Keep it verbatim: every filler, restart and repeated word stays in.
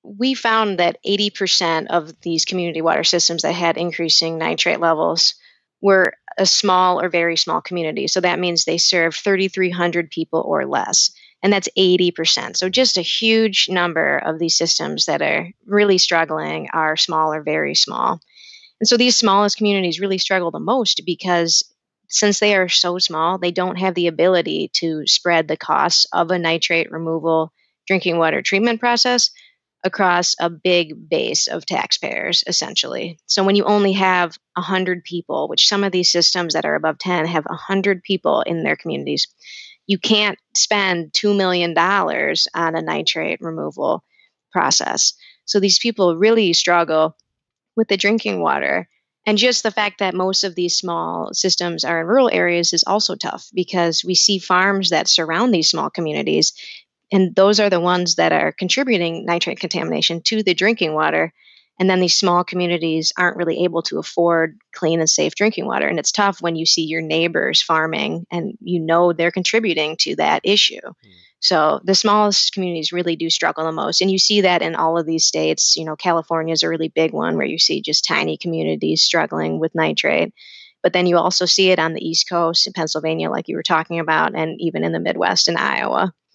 we found that eighty percent of these community water systems that had increasing nitrate levels were a small or very small community. So that means they served three thousand three hundred people or less. And that's eighty percent. So just a huge number of these systems that are really struggling are small or very small. And so these smallest communities really struggle the most because since they are so small, they don't have the ability to spread the costs of a nitrate removal drinking water treatment process across a big base of taxpayers, essentially. So when you only have one hundred people, which some of these systems that are above ten have one hundred people in their communities, you can't spend two million dollars on a nitrate removal process. So these people really struggle with the drinking water. And just the fact that most of these small systems are in rural areas is also tough because we see farms that surround these small communities, and those are the ones that are contributing nitrate contamination to the drinking water. And then these small communities aren't really able to afford clean and safe drinking water. And it's tough when you see your neighbors farming and you know they're contributing to that issue. Mm. So the smallest communities really do struggle the most. And you see that in all of these states. You know, California is a really big one where you see just tiny communities struggling with nitrate. But then you also see it on the East Coast in Pennsylvania, like you were talking about, and even in the Midwest in Iowa.